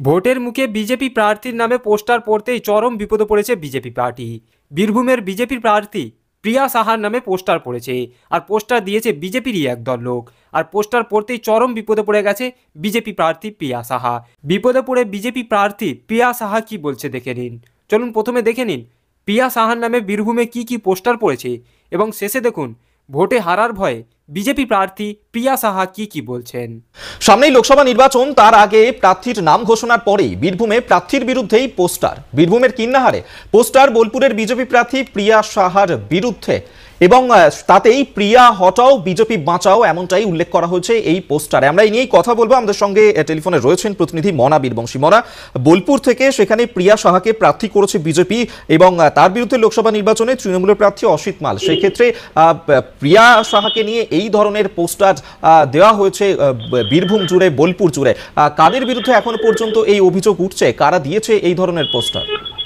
ভোটের মুখে বিজেপি প্রার্থীর নামে পোস্টার পড়তেই চরম বিপদে পড়েছে বিজেপি পার্টি। বীরভূমের বিজেপি প্রার্থী প্রিয়া সাহার নামে পোস্টার পড়েছে, আর পোস্টার দিয়েছে বিজেপিরই একদল লোক। আর পোস্টার পড়তেই চরম বিপদে পড়ে গেছে বিজেপি প্রার্থী প্রিয়া সাহা। বিপদে পড়ে বিজেপি প্রার্থী প্রিয়া সাহা কি বলছে দেখে নিন। চলুন প্রথমে দেখে নিন প্রিয়া সাহার নামে বীরভূমে কি পোস্টার পড়েছে, এবং শেষে দেখুন ভোটে হারার ভয়ে বিজেপি প্রার্থী প্রিয়া সাহা কি বলছেন। সামনেই লোকসভা নির্বাচন, তার আগে প্রার্থীর নাম ঘোষণার পরেই বীরভূমে প্রার্থীর বিরুদ্ধেই পোস্টার। বীরভূমের কিন্নাহারে পোস্টার বোলপুরের বিজেপি প্রার্থী প্রিয়া সাহার বিরুদ্ধে, এবং তাতেই প্রিয়া হটাও বিজেপি বাঁচাও এমনটাই উল্লেখ করা হয়েছে এই পোস্টারে। আমরা এই নিয়েই কথা বলবো। আমাদের সঙ্গে টেলিফোনে রয়েছেন প্রতিনিধি মনা বীরবংশী। মনা, বোলপুর থেকে সেখানে প্রিয়া সাহাকে প্রার্থী করেছে বিজেপি, এবং তার বিরুদ্ধে লোকসভা নির্বাচনে তৃণমূলের প্রার্থী অসিত মাল। সেক্ষেত্রে প্রিয়া সাহাকে নিয়ে এই ধরনের পোস্টার দেওয়া হয়েছে বীরভূম জুড়ে, বোলপুর জুড়ে। কাদের বিরুদ্ধে এখনো পর্যন্ত এই অভিযোগ উঠছে, কারা দিয়েছে এই ধরনের পোস্টার?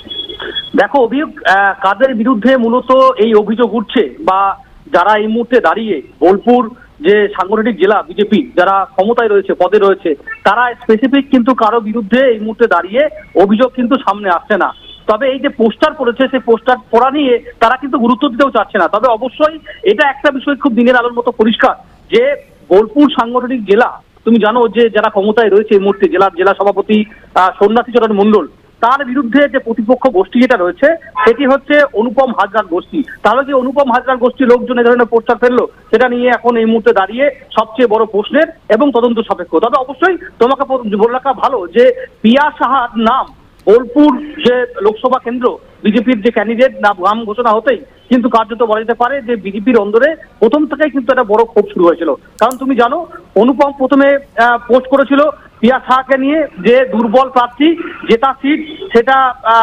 দেখো, অভিযোগ কাদের বিরুদ্ধে মূলত এই অভিযোগ উঠছে, বা যারা এই মুহূর্তে দাঁড়িয়ে বোলপুর যে সাংগঠনিক জেলা বিজেপি যারা ক্ষমতায় রয়েছে, পদে রয়েছে, তারা স্পেসিফিক কিন্তু কারো বিরুদ্ধে এই মুহূর্তে দাঁড়িয়ে অভিযোগ কিন্তু সামনে আসছে না। তবে এই যে পোস্টার পড়েছে, সেই পোস্টার পড়া নিয়ে তারা কিন্তু গুরুত্ব দিতেও চাচ্ছে না। তবে অবশ্যই এটা একটা বিষয় খুব দিনের আলোর মতো পরিষ্কার যে বোলপুর সাংগঠনিক জেলা, তুমি জানো যে যারা ক্ষমতায় রয়েছে এই মুহূর্তে, জেলা সভাপতি সন্ন্যাসী চরণ মণ্ডল, তার বিরুদ্ধে যে প্রতিপক্ষ গোষ্ঠী যেটা রয়েছে সেটি হচ্ছে অনুপম হাজরার গোষ্ঠী। তাহলে যে অনুপম হাজরার গোষ্ঠীর লোকজন এই ধরনের পোস্টার ফেললো, সেটা নিয়ে এখন এই মুহূর্তে দাঁড়িয়ে সবচেয়ে বড় প্রশ্নের এবং তদন্ত সাপেক্ষ। তবে অবশ্যই তোমাকে বলে রাখা ভালো যে প্রিয়া সাহার নাম বোলপুর যে লোকসভা কেন্দ্র বিজেপির যে ক্যান্ডিডেট নাম ঘোষণা হতেই কিন্তু কার্যত বলা যেতে পারে যে বিজেপির অন্দরে প্রথম থেকেই কিন্তু একটা বড় ক্ষোভ শুরু হয়েছিল। কারণ তুমি জানো, অনুপম প্রথমে পোস্ট করেছিল প্রিয়া সাহাকে নিয়ে যে দুর্বল প্রার্থী, জেতা সিট সেটা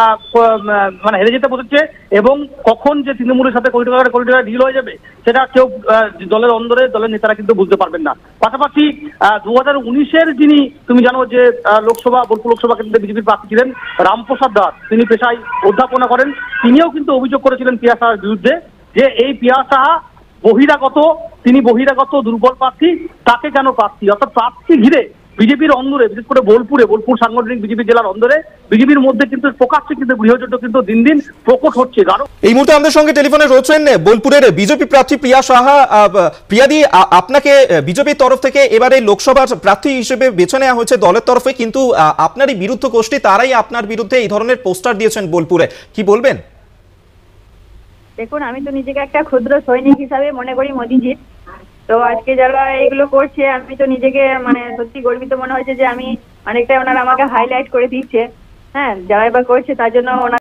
মানে হেরে যেতে বসেছে, এবং কখন যে তৃণমূলের সাথে কোটি টাকা ডিল হয়ে যাবে সেটা কেউ দলের অন্দরে দলের নেতারা কিন্তু বুঝতে পারবেন না। পাশাপাশি 2019-এর যিনি তুমি জানো যে বোলপুর লোকসভা কেন্দ্রে বিজেপির প্রার্থী ছিলেন রামপ্রসাদ দাস, তিনি পেশায় অধ্যাপনা করেন, তিনিও কিন্তু অভিযোগ করেছিলেন প্রিয়া সাহার বিরুদ্ধে যে এই প্রিয়া সাহা তিনি বহিরাগত দুর্বল প্রার্থী, তাকে কেন প্রার্থী, অর্থাৎ প্রার্থী ঘিরে বিজেপির অন্দরে, বিশেষ করে বোলপুর সাংগঠনিক বিজেপি জেলার অন্দরে বিজেপির মধ্যে কিন্তু প্রকাশ্যে কিন্তু গৃহযুদ্ধ কিন্তু দিন দিন প্রকট হচ্ছে। এই মুহূর্তে আমাদের সঙ্গে টেলিফোনে রয়েছেন বোলপুরের বিজেপি প্রার্থী প্রিয়া সাহা। প্রিয়াদি, আপনাকে বিজেপির তরফ থেকে এবারে লোকসভার প্রার্থী হিসেবে বেছে নেওয়া হয়েছে দলের তরফে, কিন্তু আপনারই বিরুদ্ধ গোষ্ঠী তারাই আপনার বিরুদ্ধে এই ধরনের পোস্টার দিয়েছেন বোলপুরে, কি বলবেন? দেখুন, আমি তো নিজেকে একটা ক্ষুদ্র সৈনিক হিসাবে মনে করি মোদিজির। তো আজকে যারা এগুলো করছে, আমি তো নিজেকে মানে সত্যি গর্বিত মনে হয়েছে যে আমি অনেকটা ওনারা আমাকে হাইলাইট করে দিচ্ছে। হ্যাঁ, যারা এবার করছে তার জন্য